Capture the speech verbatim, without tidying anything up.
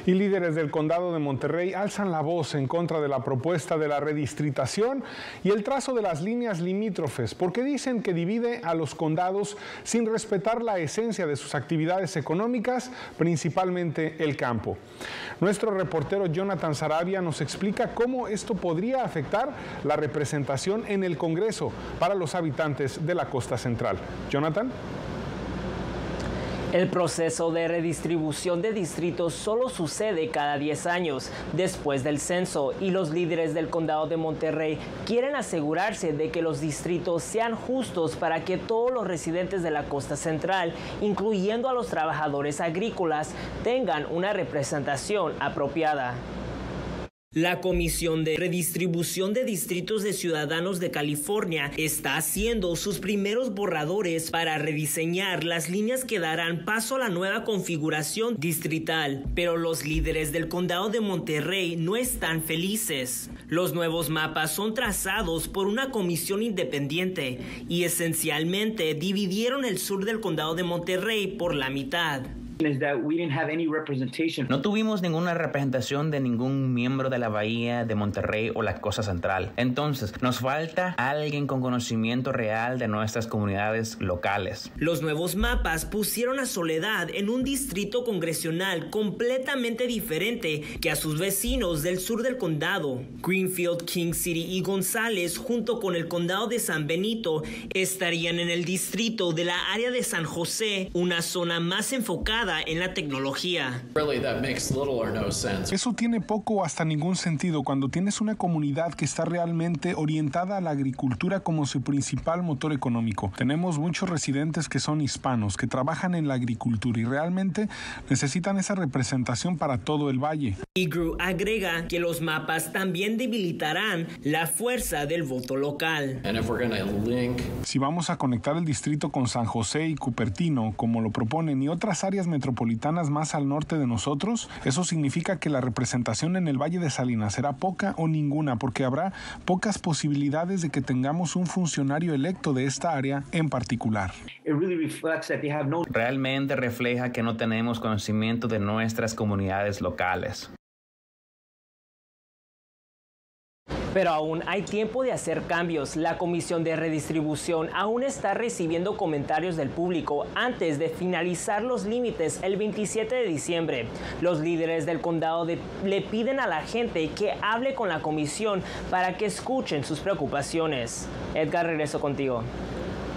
Y líderes del condado de Monterrey alzan la voz en contra de la propuesta de la redistritación y el trazo de las líneas limítrofes, porque dicen que divide a los condados sin respetar la esencia de sus actividades económicas, principalmente el campo. Nuestro reportero Jonathan Sarabia nos explica cómo esto podría afectar la representación en el Congreso para los habitantes de la costa central. Jonathan. El proceso de redistribución de distritos solo sucede cada diez años después del censo y los líderes del condado de Monterrey quieren asegurarse de que los distritos sean justos para que todos los residentes de la costa central, incluyendo a los trabajadores agrícolas, tengan una representación apropiada. La Comisión de Redistribución de Distritos de Ciudadanos de California está haciendo sus primeros borradores para rediseñar las líneas que darán paso a la nueva configuración distrital, pero los líderes del condado de Monterrey no están felices. Los nuevos mapas son trazados por una comisión independiente y esencialmente dividieron el sur del condado de Monterrey por la mitad. No tuvimos ninguna representación de ningún miembro de la Bahía de Monterrey o la Costa Central. Entonces, nos falta alguien con conocimiento real de nuestras comunidades locales. Los nuevos mapas pusieron a Soledad en un distrito congresional completamente diferente que a sus vecinos del sur del condado. Greenfield, King City y González, junto con el condado de San Benito, estarían en el distrito de la área de San José, una zona más enfocada en la tecnología. Eso tiene poco o hasta ningún sentido cuando tienes una comunidad que está realmente orientada a la agricultura como su principal motor económico. Tenemos muchos residentes que son hispanos, que trabajan en la agricultura y realmente necesitan esa representación para todo el valle. Igru agrega que los mapas también debilitarán la fuerza del voto local. Si vamos a conectar el distrito con San José y Cupertino, como lo proponen, y otras áreas metropolitanas más al norte de nosotros, eso significa que la representación en el Valle de Salinas será poca o ninguna, porque habrá pocas posibilidades de que tengamos un funcionario electo de esta área en particular. Realmente refleja que no tenemos conocimiento de nuestras comunidades locales. Pero aún hay tiempo de hacer cambios. La Comisión de Redistribución aún está recibiendo comentarios del público antes de finalizar los límites el veintisiete de diciembre. Los líderes del condado de, le piden a la gente que hable con la comisión para que escuchen sus preocupaciones. Edgar, regreso contigo.